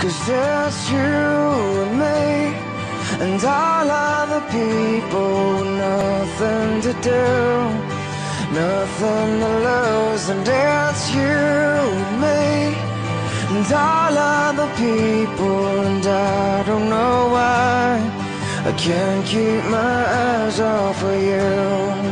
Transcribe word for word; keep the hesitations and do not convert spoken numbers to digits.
'cause it's you and me, and all other people with nothing to do, nothing to lose. And it's you and me, and all other people, and I don't know why I can't keep my eyes off of you.